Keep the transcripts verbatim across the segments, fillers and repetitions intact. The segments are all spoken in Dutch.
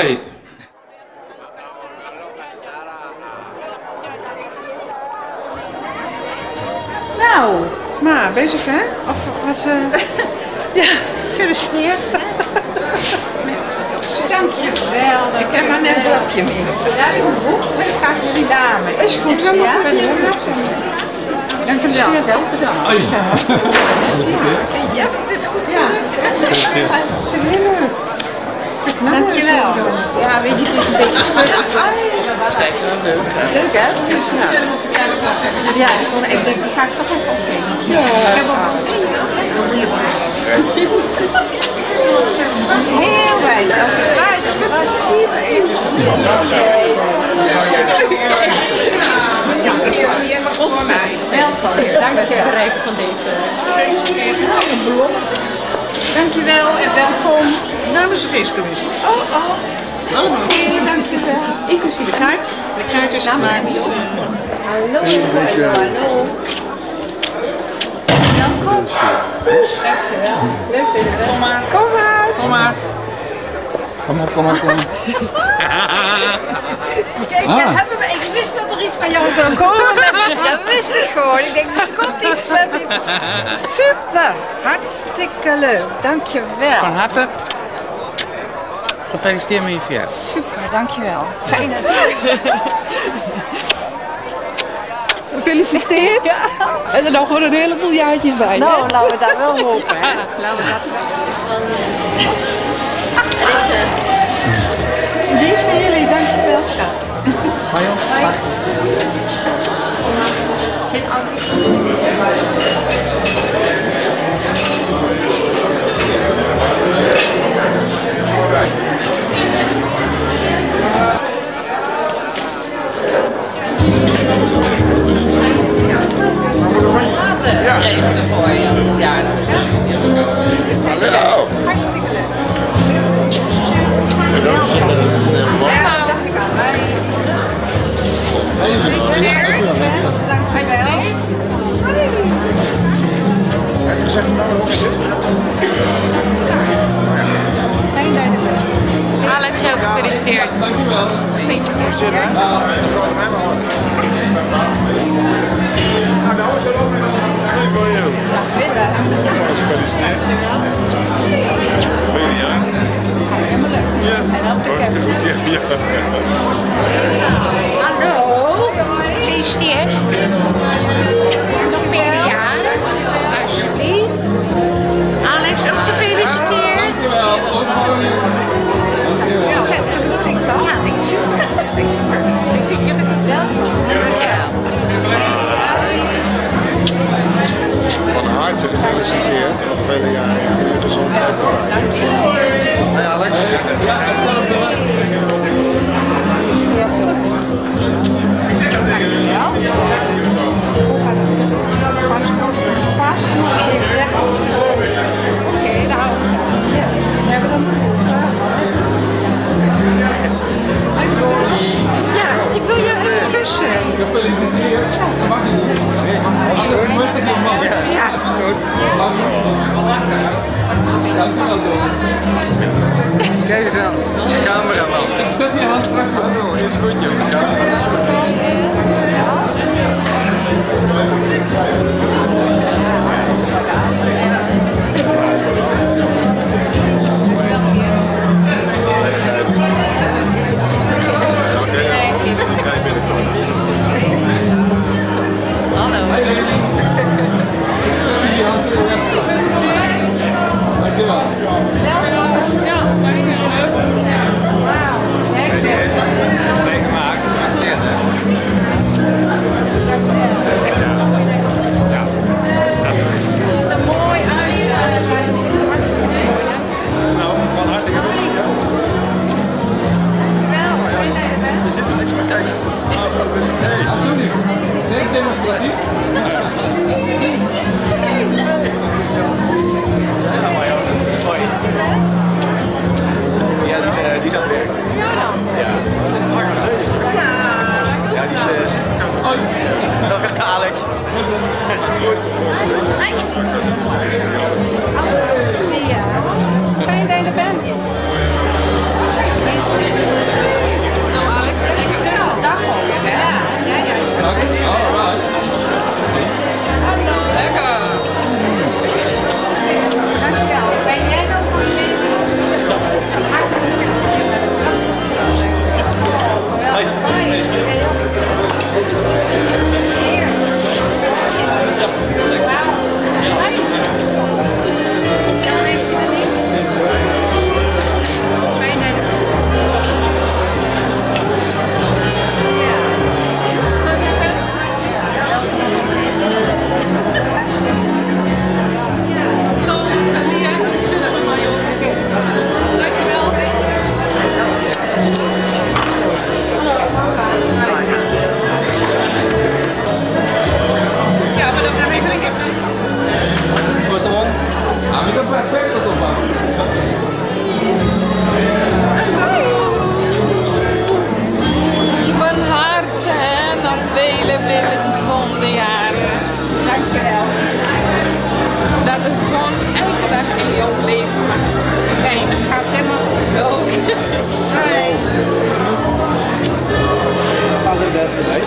Right. Nou, maar ben je zover? Of wat? Uh... ja, gefeliciteerd. Dankjewel. Ik heb maar net een blokje mee. Ja, ik moet ook. Ik ga voor die dame. Is goed, ja? En gefeliciteerd. Zelf bedankt. Yes, het is goed gelukt. Het is heel leuk. Dankjewel. Ja, weet je, het is een beetje schudden. Dat is wel leuk. Leuk, hè? Ja, ik denk, die ga ik toch even opgeven. Ja. Dat is heel weinig. Als het draait, dan is het vier even. Zie je maar voor mij. Welkom. Dank je voor het van deze. Een blok. Dankjewel en welkom. Namens de feestcommissie. Oh, oh. Allemaal. Okay, dankjewel. Inclusief de kaart. De kaart is gemaakt. Hallo, hallo, hallo. Welkom. Dankjewel. Leuk dat je er bent. Kom maar. Kom maar. Kom maar. Kom maar, kom maar, kom maar. Kijk, Ah. ja, hebben we, ik wist dat er iets van jou zou komen. Dat wist ik gewoon. Ik denk, er komt iets met iets. Super. Hartstikke leuk. Dankjewel. Van harte gefeliciteerd met je verjaardag. Super, dankjewel. Fijn. Gefeliciteerd. Ja. En er nog gewoon een heleboel jaartjes bij. Nou, laten we dat wel hopen. Hè? Laten we dat wel. Die is voor jullie, dankjewel schat. Hoi joh. Geen auto. Ja. Regelen voor je verjaardag. Hallo. Hartstikke leuk. Ja, dat is aan mij. Gefeliciteerd. Dankjewel. Heb je gezegd nou nog eens? Fijn dat je er bent. Alex, ook gefeliciteerd. Dankjewel. Gefeliciteerd. Hallo, gefeliciteerd. Nog vele jaren, alsjeblieft. Alex, ook gefeliciteerd. Ja, dat doe ik dan. Ja, die is super. Die is super. Ik vind jullie gezellig. Dankjewel. Van harte gefeliciteerd en nog vele jaren in gezondheid te maken. Hey Alex. Oké, daar houden we aan. Ja, we hebben dan ja, ik wil je even kussen. Gefeliciteerd. Dat mag je niet. Alles moest ik niet mag. Ja. Mag je niet. Dankjewel, Don. Kijk eens aan, de cameraman. Ik schud je hand straks wel. Is goed jongens. Ik schud je hand terug straks. Dankjewel. Meegemaakt, gefeliciteerd hè. Een mooi uit. Nou, van harte gefeliciteerd. Dankjewel. Fijn dat je er bent. Je zit er niks meer kijken. Hey, alsjeblieft. Zeer demonstratief. Ja, maar joh, mooi. Ja, die, uh, die is aan het werk. Ja dan. Ja. Ja, die is... Uh... Oh, dag Alex. Goed. Ja. Fijn dat je er bent. dat de zon elke dag in jouw leven mag schijnen. Het gaat helemaal ook. Alle beste bij.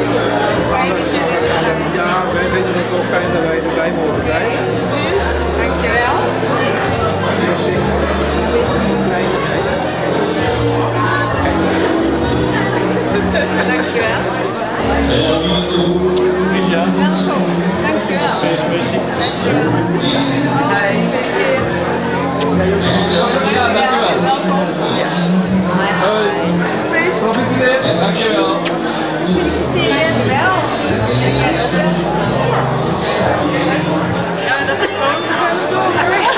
Ja, wij vinden het ook fijn dat wij erbij mogen zijn. Dankjewel. Dankjewel. Liesja. Welkom. Dankjewel. Ja, dankjewel. Hoi. Gefeliciteerd. Dankjewel. Ja, dat is gewoon gezellig.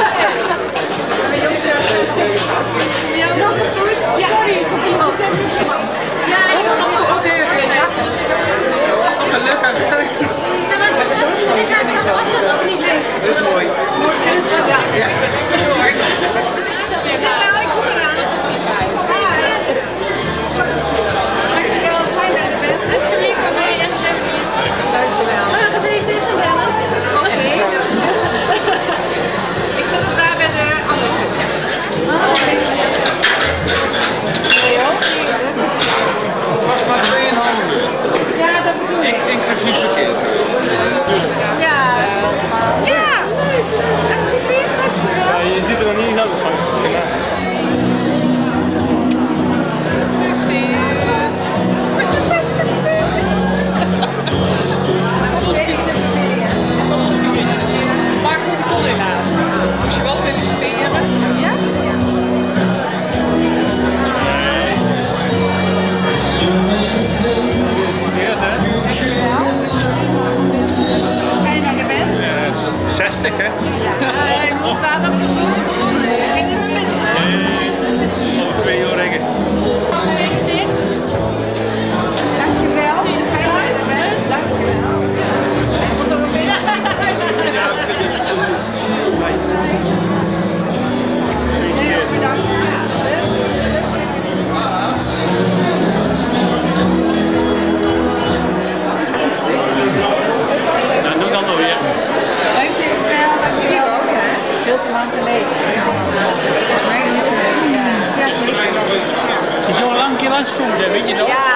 Ja, nog eens goed. Ja, sorry. Ja, oké, oké. Gelukkig. Dat is mooi. Ja. Ja, ik kom eraan. Dankjewel, fijn dat je bent. Alsjeblieft voor mij en de families. Dankjewel. Gefeliciteerd aan Dennis. Oké. Ik zet het daar bij de andere kant. Het was maar tweeënhalf uur. Ja, dat bedoel ik. Inclusief verkeer. Ja. Ja, leuk. Alsjeblieft, dankjewel. Ja, je ziet er nog niet eens anders van. Gefeliciteerd. Met je zestigste. Van ons vingertjes. Maar ik kon helaas niet. Moest je wel feliciteren? Ja? Fijn dat je bent. zestig, hè? Ja, hoe staat op de boek? Ik heb niet missen. Over twee uur ringen. Gefeliciteerd. Dankjewel. Fijn dat je bent. Dankjewel. Hij moet er een beetje. Ja, precies. Heel bedankt. Nou, doe dan nog weer. Dankjewel. Dankjewel. Heel te lang geleden. Ja, zeker. Je zou al lang een keer langskomen, weet je nog? Ja.